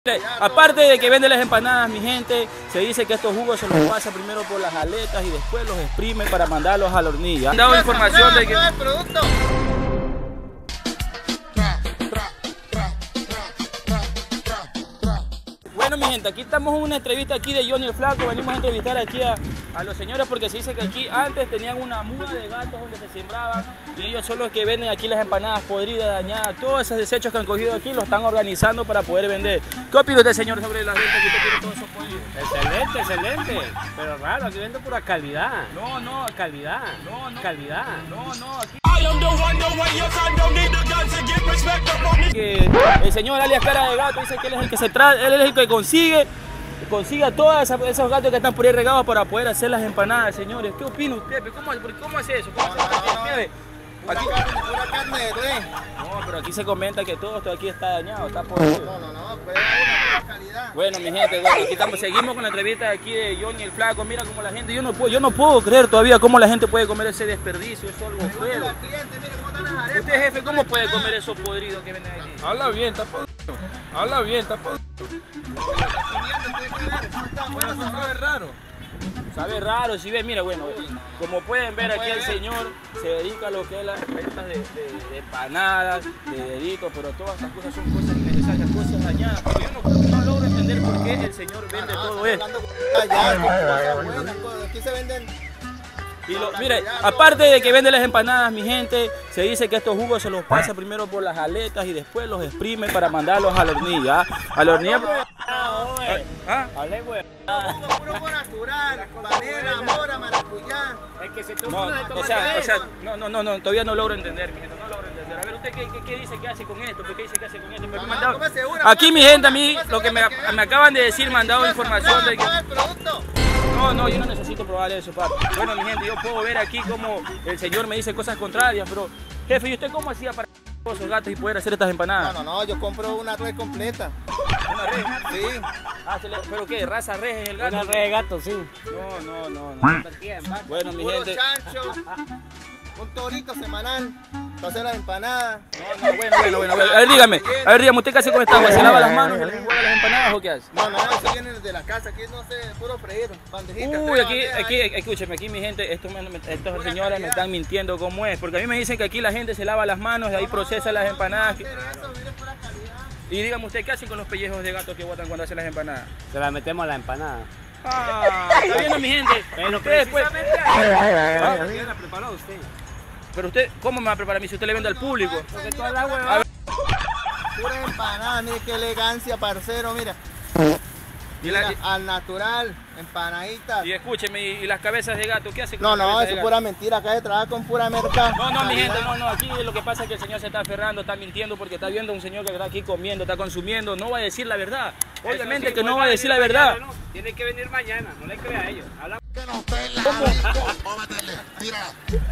Aparte de que vende las empanadas, mi gente, se dice que estos jugos se los pasa primero por las aletas y después los exprime para mandarlos a la hornilla. Han dado información de que... Bueno, mi gente, aquí estamos en una entrevista aquí de Johnny el Flaco. Venimos a entrevistar aquí a los señores porque se dice que aquí antes tenían una muda de gatos donde se sembraban y ellos son los que venden aquí las empanadas podridas, dañadas. Todos esos desechos que han cogido aquí los están organizando para poder vender. ¿Qué opina usted, señor, sobre la venta que usted tiene todos esos podridos? Excelente, excelente. Pero raro, aquí vende pura calidad. No, Calidad. no, Calidad. no, aquí... Que el señor alias Cara de Gato dice que él es el que él es el que consigue a todos esos gatos que están por ahí regados para poder hacer las empanadas, señores. ¿Qué opina usted? ¿Cómo hace eso? Aquí, pura carne de res. No, pero aquí se comenta que todo esto aquí está dañado, está podrido. No, pero es una calidad. Bueno, mi gente, bueno, aquí seguimos con la entrevista de aquí de Johnny el Flaco. Mira cómo la gente, yo no puedo creer todavía cómo la gente puede comer ese desperdicio, eso es algo feo. Usted, jefe, ¿cómo puede comer esos podridos que venden aquí? Habla bien, está podrido. Habla bien, está podrido. Sabe raro. Sabe raro, si ven, mira, bueno, como pueden ver aquí el señor se dedica a lo que es las ventas de empanadas, de deditos, pero todas estas cosas son cosas innecesarias, cosas dañadas. Pero yo no logro entender por qué el señor vende todo esto. Aquí se venden. Y mire, aparte de que vende las empanadas, mi gente, se dice que estos jugos se los pasa primero por las aletas y después los exprime para mandarlos a la hornilla. A la hornilla. Hable, güey. Puro natural, panela, mora, maracuyá. El que se No, o sea, no, todavía no logro entender, mi gente, no logro entender. A ver, ¿usted qué dice que hace con esto? ¿Por qué dice que hace con esto? Aquí, mi gente, a mí, lo que me acaban de decir, me han dado información de que... No, yo no necesito probar eso, papi. Bueno, mi gente, yo puedo ver aquí como el señor me dice cosas contrarias, pero... Jefe, ¿y usted cómo hacía para todos esos gatos y poder hacer estas empanadas? No, yo compro una red completa. ¿Una red? Sí. ¿Pero qué? ¿Raza red es el gato? Una red de gato, sí. No. Bueno, mi gente... Chancho, un torito semanal para hacer las empanadas. Bueno. A ver, dígame, ¿usted qué hace con esta agua? ¿Se lava las manos y le juega las empanadas o qué hace? No, eso viene desde la casa, aquí no sé, puro freír, bandejitas. Uy, aquí, escúcheme, aquí mi gente, estos señores me están mintiendo cómo es, porque a mí me dicen que aquí la gente se lava las manos y ahí procesa las empanadas. Pero eso viene pura calidad. Y dígame usted, ¿qué hace con los pellejos de gato que botan cuando hacen las empanadas? Se la metemos a la empanada. Está viendo, mi gente. Pero Ustedes, pues, ¿quién la preparó usted? pero usted, ¿cómo me va a preparar a mí si usted le vende al público? Porque toda la hueva. Pura empanada, mire qué elegancia, parcero, mira. Mira, al natural, empanaditas. Y escúcheme, ¿y las cabezas de gato? ¿Qué hace con las No, cabezas eso de es gato? pura mentira, acá se trabaja con pura merca. No, mi gente, no, aquí lo que pasa es que el señor se está aferrando, está mintiendo porque está viendo a un señor que está aquí comiendo, está consumiendo, no va a decir la verdad. Obviamente sí, que no va a decir la verdad. Mañana, ¿no? Tiene que venir mañana, no le crea a ellos. Habla... Que no esté en la rico, vamos a meterle, tira.